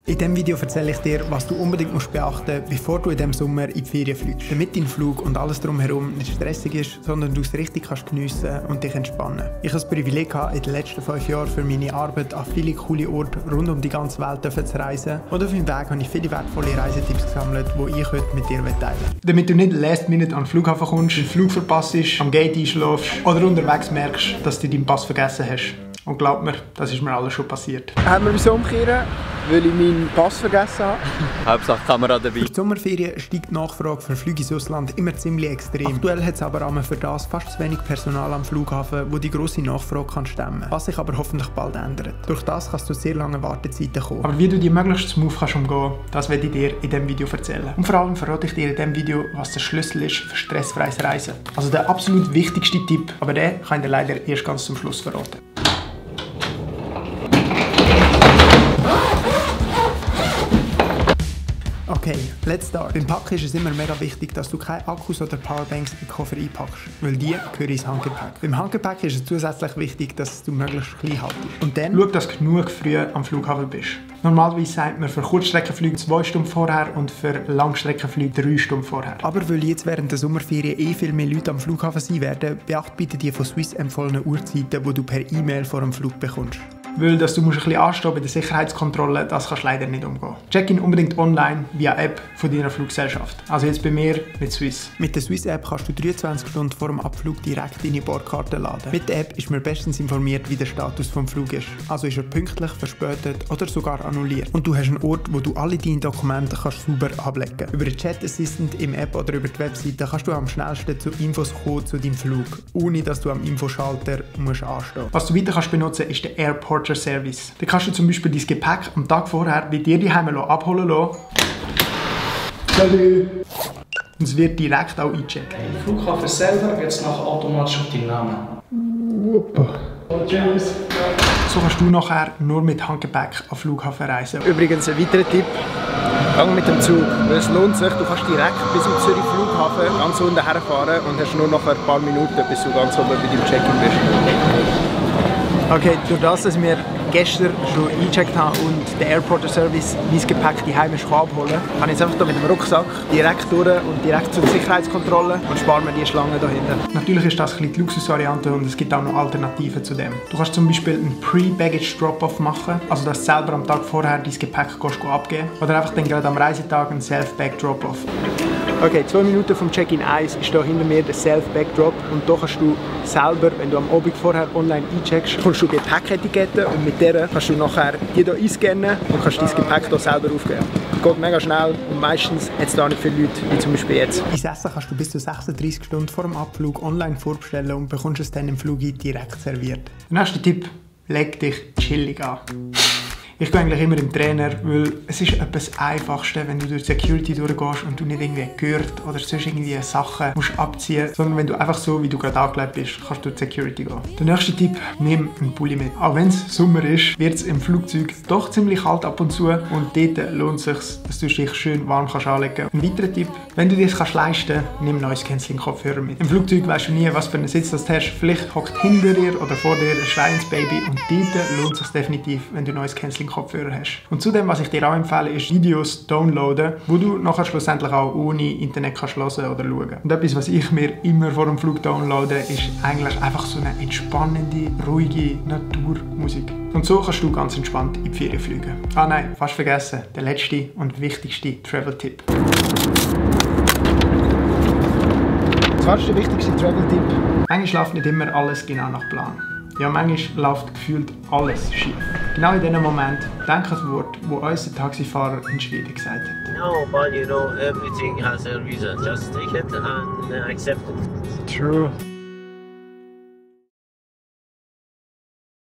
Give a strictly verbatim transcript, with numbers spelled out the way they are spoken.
In diesem Video erzähle ich dir, was du unbedingt musst beachten musst, bevor du in diesem Sommer in die Ferien fliegst. Damit dein Flug und alles drumherum nicht stressig ist, sondern du es richtig kannst geniessen und dich entspannen. Ich hatte das Privileg, in den letzten fünf Jahren für meine Arbeit an viele coole Orte rund um die ganze Welt zu reisen. Und auf meinem Weg habe ich viele wertvolle Reisetipps gesammelt, die ich heute mit dir teilen will. Damit du nicht last minute an den Flughafen kommst, den Flug verpasst, am Gate einschläfst oder unterwegs merkst, dass du deinen Pass vergessen hast. Und glaub mir, das ist mir alles schon passiert. Haben wir uns umkehren, weil ich meinen Pass vergessen habe. Hauptsache Kamera dabei. Für die Sommerferien steigt die Nachfrage für Flüge ins Ausland immer ziemlich extrem. Aktuell hat es aber auch für das fast zu wenig Personal am Flughafen, wo die grosse Nachfrage kann stemmen kann. Was sich aber hoffentlich bald ändert. Durch das kannst du sehr lange Wartezeiten kommen. Aber wie du die möglichst smooth kannst umgehen, das werde ich dir in diesem Video erzählen. Und vor allem verrate ich dir in diesem Video, was der Schlüssel ist für stressfreies Reisen. Also der absolut wichtigste Tipp, aber den kann ich dir leider erst ganz zum Schluss verraten. Okay, let's start. Beim Packen ist es immer mega wichtig, dass du keine Akkus oder Powerbanks in den Koffer einpackst, weil die gehören ins Handgepäck. Beim Handgepäck ist es zusätzlich wichtig, dass du möglichst klein haltest. Und dann schau, dass du genug früh am Flughafen bist. Normalerweise sagt man für Kurzstreckenflüge zwei Stunden vorher und für Langstreckenflüge drei Stunden vorher. Aber weil jetzt während der Sommerferien eh viel mehr Leute am Flughafen sein werden, beachte bitte die von Swiss empfohlenen Uhrzeiten, die du per E-Mail vor dem Flug bekommst. Weil dass du musst ein bisschen anstehen bei der Sicherheitskontrolle, das kannst du leider nicht umgehen. Check-in unbedingt online via App von deiner Fluggesellschaft. Also jetzt bei mir mit Swiss. Mit der Swiss App kannst du dreiundzwanzig Stunden vor dem Abflug direkt deine Bordkarte laden. Mit der App ist man bestens informiert, wie der Status vom Flug ist. Also ist er pünktlich, verspätet oder sogar annulliert. Und du hast einen Ort, wo du alle deine Dokumente kannst sauber ablegen kannst. Über den Chat Assistant im App oder über die Webseite kannst du am schnellsten zu Infos kommen zu deinem Flug, ohne dass du am Infoschalter musst anstehen. Was du weiter kannst benutzen, ist der Airport Service. Da kannst du zum Beispiel dein Gepäck am Tag vorher bei dir daheim abholen lassen. Salut! Und es wird direkt auch eingecheckt. Im Flughafen selber wird es nachher automatisch auf deinen Namen. Oh, tschüss! So kannst du nachher nur mit Handgepäck am Flughafen reisen. Übrigens ein weiterer Tipp, gang mit dem Zug. Es lohnt sich, du kannst direkt bis zum Zürich Flughafen ganz unten herfahren und hast nur noch ein paar Minuten, bis du ganz oben bei deinem Check-in bist. Okay, durch das, dass wir gestern schon eingecheckt haben und der Airporter Service mein Gepäck daheim abholen kann, kann ich jetzt einfach hier mit dem Rucksack direkt durch und direkt zur Sicherheitskontrolle und spare mir die Schlange da hinten. Natürlich ist das ein bisschen die Luxusvariante und es gibt auch noch Alternativen zu dem. Du kannst zum Beispiel einen Pre-Baggage Drop-Off machen, also dass du selber am Tag vorher dein Gepäck abgeben kannst. Oder einfach dann gerade am Reisetag einen Self-Bag Drop-Off. Okay, zwei Minuten vom Check-in eins ist hier hinter mir der Self-Bag-Drop und hier kannst du selber, wenn du am Abend vorher online eincheckst, kommst du Gepäcketikette und mit der kannst du nachher die hier einscannen und kannst dein Gepäck hier selber aufgeben. Geht mega schnell und meistens hat es da nicht viele Leute, wie zum Beispiel jetzt. Dein Essen kannst du bis zu sechsunddreissig Stunden vor dem Abflug online vorbestellen und bekommst es dann im Flug direkt serviert. Der nächste Tipp, leg dich chillig an. Ich gehe eigentlich immer im Trainer, weil es ist etwas das Einfachste, wenn du durch Security durchgehst und du nicht irgendwie gehört oder sonst irgendwie Sachen musst abziehen, sondern wenn du einfach so, wie du gerade angelegt bist, kannst du durch Security gehen. Der nächste Tipp, nimm einen Pulli mit. Auch wenn es Sommer ist, wird es im Flugzeug doch ziemlich kalt ab und zu und dort lohnt es sich, dass du dich schön warm kannst anlegen kannst. Ein weiterer Tipp, wenn du dir das leisten kannst, nimm Noise Cancelling Kopfhörer mit. Im Flugzeug weißt du nie, was für einen Sitz du hast. Vielleicht hockt hinter dir oder vor dir ein schreiendes Baby und dort lohnt es sich definitiv, wenn du Noise Cancelling Kopfhörer hast. Und zudem, was ich dir auch empfehle, ist Videos downloaden, wo du nachher schlussendlich auch ohne Internet kannst hören oder schauen. Und etwas, was ich mir immer vor dem Flug downloade, ist eigentlich einfach so eine entspannende, ruhige Naturmusik. Und so kannst du ganz entspannt in die Ferien fliegen. Ah nein, fast vergessen, der letzte und wichtigste Travel-Tipp. Was ist der wichtigste Travel-Tipp? Manchmal läuft nicht immer alles genau nach Plan. Ja, manchmal läuft gefühlt alles schief. Genau in diesem Moment denke das Wort, das unser Taxifahrer in Schweden gesagt hat. No, but you know, everything has a reason. Just take it and accept it. True.